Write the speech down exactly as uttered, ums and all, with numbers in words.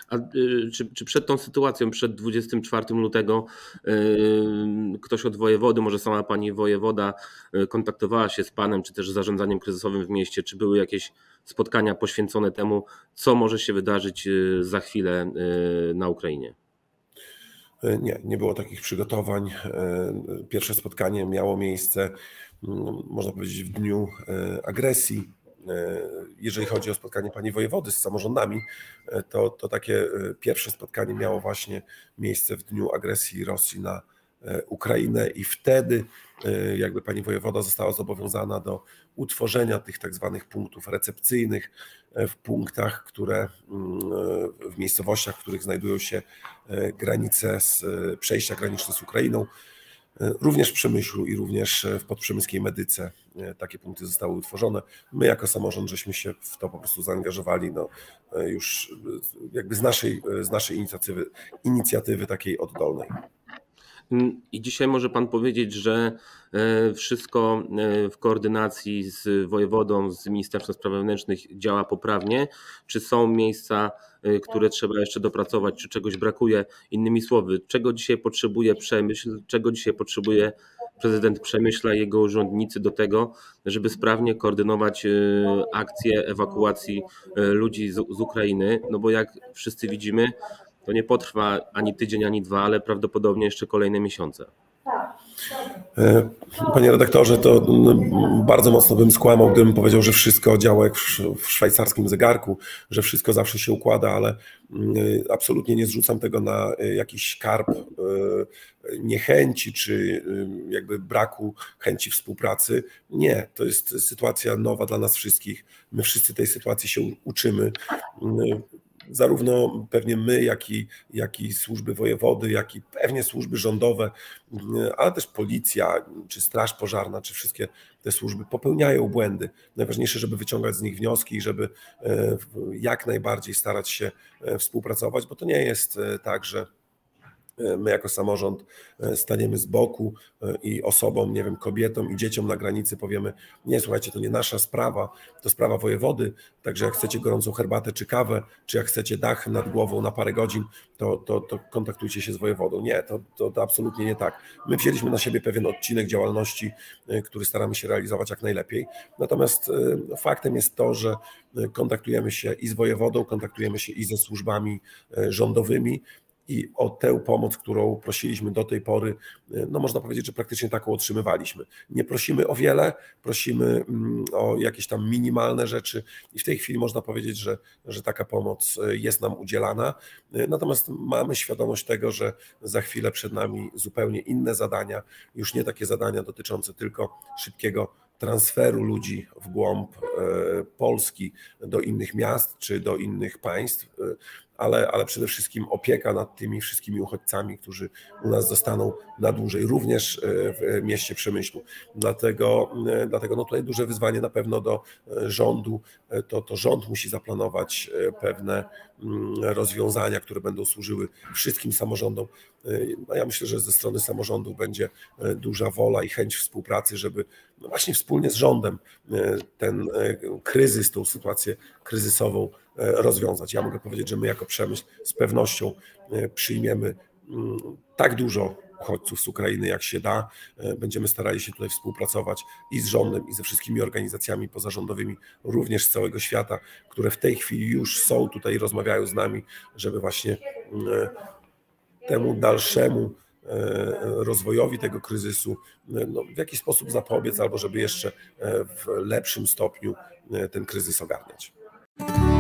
A y, czy, czy przed tą sytuacją, przed dwudziestym czwartym lutego y, ktoś od wojewody, może sama pani wojewoda y, kontaktowała się z panem, czy też z zarządzaniem kryzysowym w mieście? Czy były jakieś spotkania poświęcone temu, co może się wydarzyć y, za chwilę y, na Ukrainie? Nie, nie było takich przygotowań. Pierwsze spotkanie miało miejsce, można powiedzieć, w dniu agresji. Jeżeli chodzi o spotkanie pani wojewody z samorządami, to, to takie pierwsze spotkanie miało właśnie miejsce w dniu agresji Rosji na Ukrainę i wtedy jakby pani wojewoda została zobowiązana do utworzenia tych tak zwanych punktów recepcyjnych w punktach, które w miejscowościach, w których znajdują się granice, z, przejścia graniczne z Ukrainą. Również w Przemyślu i również w podprzemyskiej Medyce takie punkty zostały utworzone. My jako samorząd żeśmy się w to po prostu zaangażowali, no, już jakby z naszej, z naszej inicjatywy, inicjatywy takiej oddolnej. I dzisiaj może pan powiedzieć, że wszystko w koordynacji z wojewodą, z Ministerstwem Spraw Wewnętrznych działa poprawnie? Czy są miejsca, które trzeba jeszcze dopracować, czy czegoś brakuje? Innymi słowy, czego dzisiaj potrzebuje Przemyśl, czego dzisiaj potrzebuje prezydent Przemyśla i jego urzędnicy do tego, żeby sprawnie koordynować akcję ewakuacji ludzi z, z Ukrainy? No bo jak wszyscy widzimy, to nie potrwa ani tydzień, ani dwa, ale prawdopodobnie jeszcze kolejne miesiące. Panie redaktorze, to bardzo mocno bym skłamał, gdybym powiedział, że wszystko działa jak w szwajcarskim zegarku, że wszystko zawsze się układa, ale absolutnie nie zrzucam tego na jakiś karb niechęci czy jakby braku chęci współpracy. Nie, to jest sytuacja nowa dla nas wszystkich. My wszyscy tej sytuacji się uczymy. Zarówno pewnie my, jak i, jak i służby wojewody, jak i pewnie służby rządowe, ale też policja, czy straż pożarna, czy wszystkie te służby popełniają błędy. Najważniejsze, żeby wyciągać z nich wnioski i żeby jak najbardziej starać się współpracować, bo to nie jest tak, że my jako samorząd staniemy z boku i osobom, nie wiem, kobietom i dzieciom na granicy powiemy: nie, słuchajcie, to nie nasza sprawa, to sprawa wojewody, także jak chcecie gorącą herbatę czy kawę, czy jak chcecie dach nad głową na parę godzin, to, to, to kontaktujcie się z wojewodą. Nie, to, to, to absolutnie nie tak. My wzięliśmy na siebie pewien odcinek działalności, który staramy się realizować jak najlepiej, natomiast faktem jest to, że kontaktujemy się i z wojewodą, kontaktujemy się i ze służbami rządowymi, i o tę pomoc, którą prosiliśmy do tej pory, no można powiedzieć, że praktycznie taką otrzymywaliśmy. Nie prosimy o wiele, prosimy o jakieś tam minimalne rzeczy i w tej chwili można powiedzieć, że, że taka pomoc jest nam udzielana. Natomiast mamy świadomość tego, że za chwilę przed nami zupełnie inne zadania, już nie takie zadania dotyczące tylko szybkiego transferu ludzi w głąb Polski do innych miast czy do innych państw, ale, ale przede wszystkim opieka nad tymi wszystkimi uchodźcami, którzy u nas zostaną na dłużej, również w mieście Przemyślu. Dlatego, dlatego no tutaj duże wyzwanie na pewno do rządu, to, to rząd musi zaplanować pewne rozwiązania, które będą służyły wszystkim samorządom. No ja myślę, że ze strony samorządu będzie duża wola i chęć współpracy, żeby no właśnie wspólnie z rządem ten kryzys, tą sytuację kryzysową rozwiązać. Ja mogę powiedzieć, że my jako Przemyśl z pewnością przyjmiemy tak dużo uchodźców z Ukrainy, jak się da. Będziemy starali się tutaj współpracować i z rządem, i ze wszystkimi organizacjami pozarządowymi, również z całego świata, które w tej chwili już są tutaj i rozmawiają z nami, żeby właśnie temu dalszemu rozwojowi tego kryzysu no, w jakiś sposób zapobiec, albo żeby jeszcze w lepszym stopniu ten kryzys ogarniać.